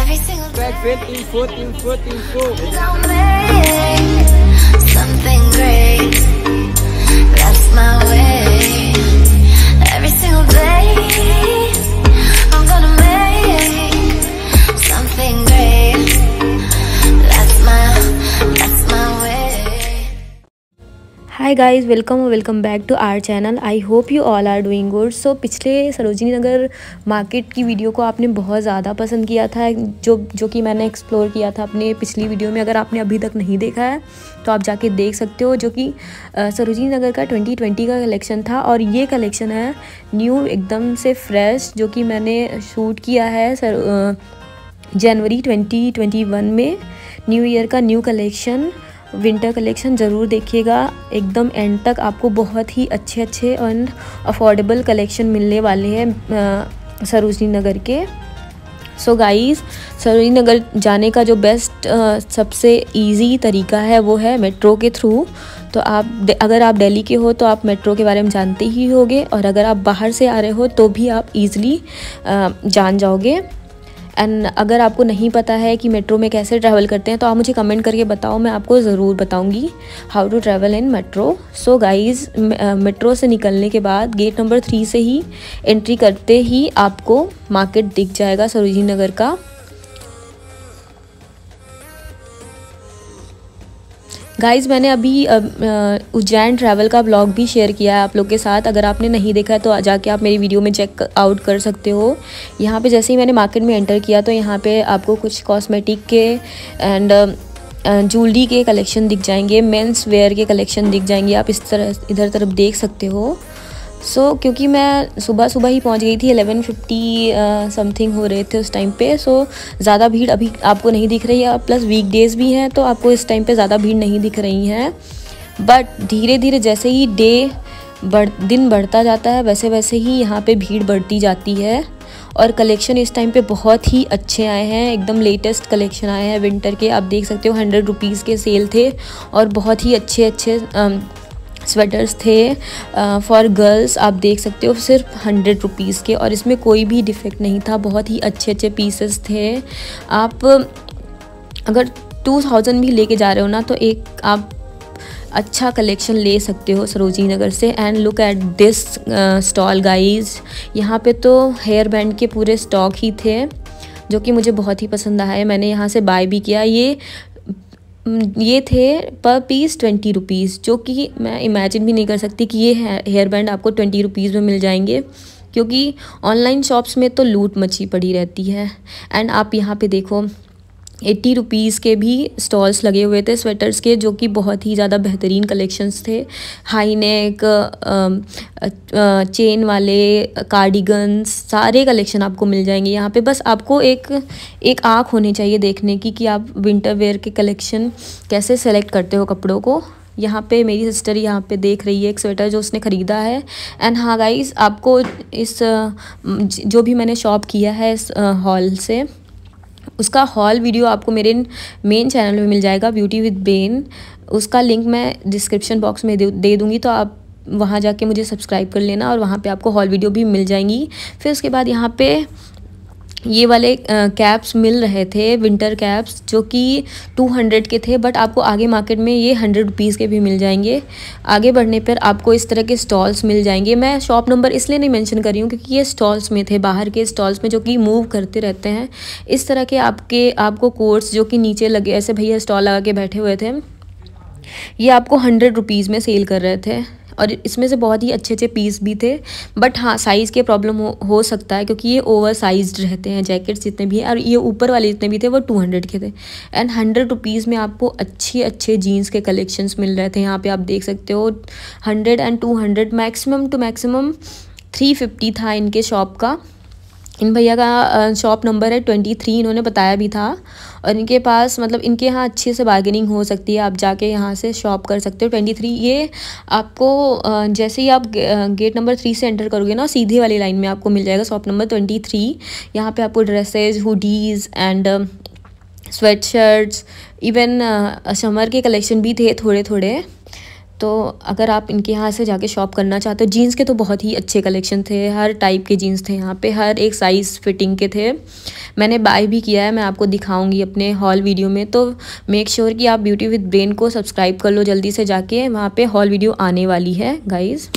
every single day. Back info. Don't make something great. That's my way. Every single day, I'm gonna make something great. That's my way. Hi guys, welcome back to our channel. I hope you all are doing good. So पिछले Sarojini Nagar market की video को आपने बहुत ज़्यादा पसंद किया था, जो कि मैंने एक्सप्लोर किया था अपने पिछली वीडियो में। अगर आपने अभी तक नहीं देखा है तो आप जाके देख सकते हो, जो कि सरोजिनी नगर का 2020 का कलेक्शन था। और ये कलेक्शन है न्यू, एकदम से फ्रेश, जो कि मैंने शूट किया है जनवरी 2021 में। न्यू ईयर का न्यू कलेक्शन, विंटर कलेक्शन ज़रूर देखिएगा एकदम एंड तक। आपको बहुत ही अच्छे एंड अफोर्डेबल कलेक्शन मिलने वाले हैं सरोजिनी नगर के। सो गाइस, सरोजिनी नगर जाने का जो बेस्ट सबसे इजी तरीका है वो है मेट्रो के थ्रू। तो अगर आप दिल्ली के हो तो आप मेट्रो के बारे में जानते ही होंगे, और अगर आप बाहर से आ रहे हो तो भी आप इजीली जान जाओगे। एंड अगर आपको नहीं पता है कि मेट्रो में कैसे ट्रैवल करते हैं तो आप मुझे कमेंट करके बताओ, मैं आपको ज़रूर बताऊंगी how to travel in metro. So guys, metro से निकलने के बाद गेट नंबर 3 से ही एंट्री करते ही आपको मार्केट दिख जाएगा सरोजिनी नगर का। गाइज़, मैंने अभी उज्जैन ट्रैवल का ब्लॉग भी शेयर किया है आप लोग के साथ। अगर आपने नहीं देखा है तो जाके आप मेरी वीडियो में चेक आउट कर सकते हो। यहाँ पे जैसे ही मैंने मार्केट में एंटर किया तो यहाँ पे आपको कुछ कॉस्मेटिक के एंड ज्वेलरी के कलेक्शन दिख जाएंगे, मेंस वेयर के कलेक्शन दिख जाएंगे। आप इस तरह इधर तरफ देख सकते हो। सो क्योंकि मैं सुबह ही पहुंच गई थी, 11:50 समथिंग हो रहे थे उस टाइम पे। सो ज़्यादा भीड़ अभी आपको नहीं दिख रही है, प्लस वीकडेज़ भी हैं तो आपको इस टाइम पे ज़्यादा भीड़ नहीं दिख रही है। बट धीरे धीरे जैसे ही दिन बढ़ता जाता है वैसे वैसे ही यहाँ पे भीड़ बढ़ती जाती है। और कलेक्शन इस टाइम पे बहुत ही अच्छे आए हैं, एकदम लेटेस्ट कलेक्शन आए हैं विंटर के। आप देख सकते हो 100 रुपीज़ के सेल थे और बहुत ही अच्छे स्वेटर्स थे फॉर गर्ल्स। आप देख सकते हो सिर्फ 100 रुपीज़ के, और इसमें कोई भी डिफेक्ट नहीं था। बहुत ही अच्छे पीसेस थे। आप अगर 2000 भी लेके जा रहे हो ना तो एक आप अच्छा कलेक्शन ले सकते हो सरोजिनी नगर से। And look at this stall guys, यहाँ पे तो हेयर बैंड के पूरे स्टॉक ही थे, जो कि मुझे बहुत ही पसंद आया है। मैंने यहाँ से बाय भी किया। ये थे पर पीस 20 रुपीज़, जो कि मैं इमेजिन भी नहीं कर सकती कि ये हेयर बैंड आपको 20 रुपीज़ में मिल जाएंगे, क्योंकि ऑनलाइन शॉप्स में तो लूट मची पड़ी रहती है। एंड आप यहाँ पे देखो 80 रुपीज़ के भी स्टॉल्स लगे हुए थे स्वेटर्स के, जो कि बहुत ही ज़्यादा बेहतरीन कलेक्शंस थे। हाई नेक, चेन वाले कार्डिगन्स, सारे कलेक्शन आपको मिल जाएंगे यहाँ पे। बस आपको एक आँख होनी चाहिए देखने की कि आप विंटर वेयर के कलेक्शन कैसे सेलेक्ट करते हो कपड़ों को। यहाँ पे मेरी सिस्टर यहाँ पे देख रही है एक स्वेटर जो उसने ख़रीदा है। एंड हाँ गाइस, आपको इस जो भी मैंने शॉप किया है इस हॉल से, उसका हॉल वीडियो आपको मेरे मेन चैनल में मिल जाएगा, ब्यूटी विद बेन। उसका लिंक मैं डिस्क्रिप्शन बॉक्स में दे दूँगी, तो आप वहाँ जाके मुझे सब्सक्राइब कर लेना और वहाँ पे आपको हॉल वीडियो भी मिल जाएंगी। फिर उसके बाद यहाँ पे ये वाले कैप्स मिल रहे थे, विंटर कैप्स, जो कि 200 के थे। बट आपको आगे मार्केट में ये 100 रुपीज़ के भी मिल जाएंगे। आगे बढ़ने पर आपको इस तरह के स्टॉल्स मिल जाएंगे। मैं शॉप नंबर इसलिए नहीं मेंशन कर रही हूँ क्योंकि ये स्टॉल्स में थे, बाहर के स्टॉल्स में, जो कि मूव करते रहते हैं। इस तरह के आपको कोट्स जो कि नीचे लगे, ऐसे भैया स्टॉल लगा के बैठे हुए थे, ये आपको 100 रुपीज़ में सेल कर रहे थे। और इसमें से बहुत ही अच्छे पीस भी थे। बट हाँ, साइज़ के प्रॉब्लम हो सकता है, क्योंकि ये ओवर साइज्ड रहते हैं जैकेट्स जितने भी हैं, और ये ऊपर वाले जितने भी थे वो 200 के थे। एंड 100 रुपीज़ में आपको अच्छे जीन्स के कलेक्शंस मिल रहे थे। यहाँ पे आप देख सकते हो 100 एंड 200, मैक्सिमम टू मैक्सिमम 350 था इनके शॉप का। इन भैया का शॉप नंबर है 23, इन्होंने बताया भी था। और इनके पास मतलब इनके यहाँ अच्छे से बार्गेनिंग हो सकती है, आप जाके यहाँ से शॉप कर सकते हो। 23 ये आपको जैसे ही आप गेट नंबर 3 से एंटर करोगे ना, सीधी वाली लाइन में आपको मिल जाएगा शॉप नंबर 23। यहाँ पे आपको dresses, hoodies and sweatshirts, even summer के कलेक्शन भी थे थोड़े। तो अगर आप इनके यहाँ से जाके शॉप करना चाहते हो, जीन्स के तो बहुत ही अच्छे कलेक्शन थे, हर टाइप के जीन्स थे यहाँ पे, हर एक साइज़ फिटिंग के थे। मैंने बाय भी किया है, मैं आपको दिखाऊंगी अपने हॉल वीडियो में। तो मेक श्योर कि आप ब्यूटी विद ब्रेन को सब्सक्राइब कर लो जल्दी से जाके, वहाँ पे हॉल वीडियो आने वाली है गाइज़।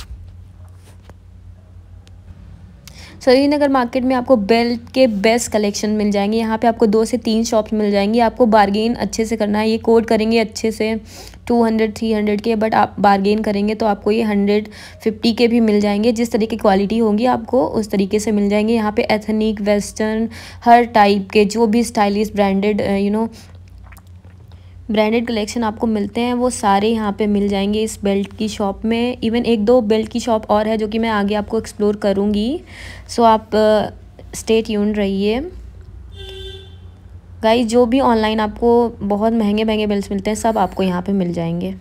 सरीनगर मार्केट में आपको बेल्ट के बेस्ट कलेक्शन मिल जाएंगे। यहाँ पे आपको 2 से 3 शॉप्स मिल जाएंगी। आपको बार्गेन अच्छे से करना है। ये कोड करेंगे अच्छे से 200-300 के, बट आप बार्गेन करेंगे तो आपको ये 150 के भी मिल जाएंगे। जिस तरीके की क्वालिटी होगी आपको उस तरीके से मिल जाएंगे। यहाँ पे एथनिक, वेस्टर्न, हर टाइप के जो भी स्टाइलिश ब्रांडेड ब्रांडेड कलेक्शन आपको मिलते हैं वो सारे यहाँ पे मिल जाएंगे इस बेल्ट की शॉप में। इवन 1-2 बेल्ट की शॉप और है जो कि मैं आगे आपको एक्सप्लोर करूँगी। सो आप स्टे ट्यून्ड रहिए गाइस। जो भी ऑनलाइन आपको बहुत महंगे महंगे बेल्ट्स मिलते हैं सब आपको यहाँ पे मिल जाएंगे।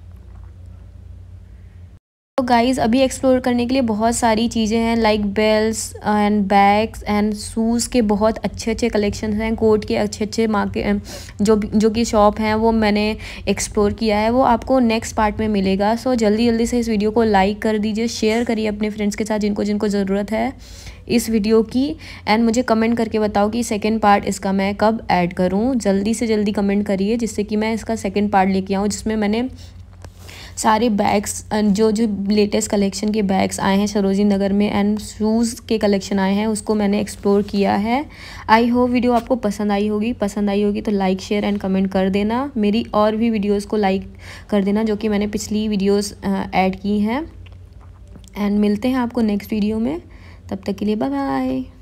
तो गाइस अभी एक्सप्लोर करने के लिए बहुत सारी चीज़ें हैं, like belts and bags and shoes के बहुत अच्छे अच्छे कलेक्शन हैं। कोट के अच्छे अच्छे मार्केट जो कि शॉप हैं वो मैंने एक्सप्लोर किया है, वो आपको नेक्स्ट पार्ट में मिलेगा। सो जल्दी जल्दी से इस वीडियो को लाइक कर दीजिए, शेयर करिए अपने फ्रेंड्स के साथ जिनको जिनको ज़रूरत है इस वीडियो की। एंड मुझे कमेंट करके बताओ कि सेकेंड पार्ट इसका मैं कब ऐड करूँ। जल्दी से जल्दी कमेंट करिए जिससे कि मैं इसका सेकेंड पार्ट लेके आऊँ, जिसमें मैंने सारे बैग्स जो लेटेस्ट कलेक्शन के बैग्स आए हैं सरोजिनी नगर में एंड शूज़ के कलेक्शन आए हैं उसको मैंने एक्सप्लोर किया है। आई होप वीडियो आपको पसंद आई होगी तो लाइक शेयर एंड कमेंट कर देना। मेरी और भी वीडियोस को लाइक कर देना जो कि मैंने पिछली वीडियोस ऐड की हैं। एंड मिलते हैं आपको नेक्स्ट वीडियो में, तब तक के लिए बाय बाय।